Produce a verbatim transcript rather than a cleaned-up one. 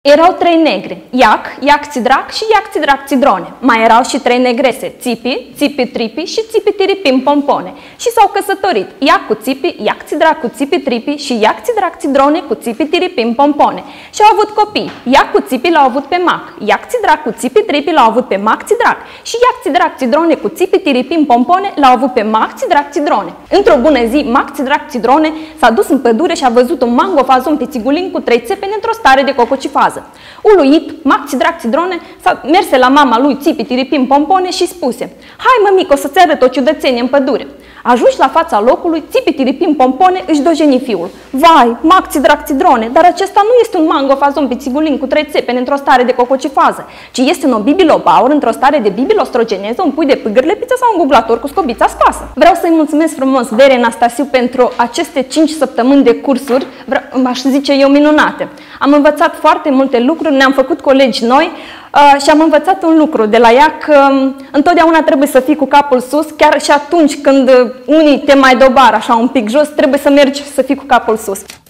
Erau trei negre, Iac, Iac Țidrac și Iac Țidrac Țidrone. Mai erau și trei negrese, Țipi, Țipi Tripi și Țipi Tiripim Pompone. Și s-au căsătorit Iac cu Țipi, Iac Țidrac cu Țipi Tripi și Iac Țidrac Țidrone cu Țipi Tiripim Pompone. Și au avut copii. Iac cu Țipi l-au avut pe Mac, Iac Țidrac cu Țipi Tripi l-au avut pe Mac Țidrac și Iac Țidrac Țidrone cu Țipi Tiripim Pompone l-au avut pe Mac Țidrac Țidrone. Într-o bună zi, Mac Țidrac Țidrone s-a dus în pădure și a văzut un mangofazon pițigulin cu trei țepeni într-o stare de cococifază. Uluit, Mac Țidrac Țidrone s-a merse la mama lui Țipi Tiripim Pompone și spuse: "Hai, mămică, o să-ți arăt o ciudățenie în pădure." Ajunși la fața locului, Țipi Tiripim Pompone își dojeni fiul. "Vai, Mac Țidrac Țidrone, dar acesta nu este un mangofazon pițigulin cu trei țepeni într-o stare de cococifază, ci este un bibilobaur într-o stare de bibilostrogeneză, un pui de pâgârlepiță sau un guglator cu scobița scoasă." Vreau să-i mulțumesc frumos Verei Anastasiu pentru aceste cinci săptămâni de cursuri, aș zice eu, minunate. Am învățat foarte multe lucruri, ne-am făcut colegi noi uh, și am învățat un lucru de la ea, că um, întotdeauna trebuie să fii cu capul sus, chiar și atunci când unii te mai dobară așa un pic jos, trebuie să mergi să fii cu capul sus.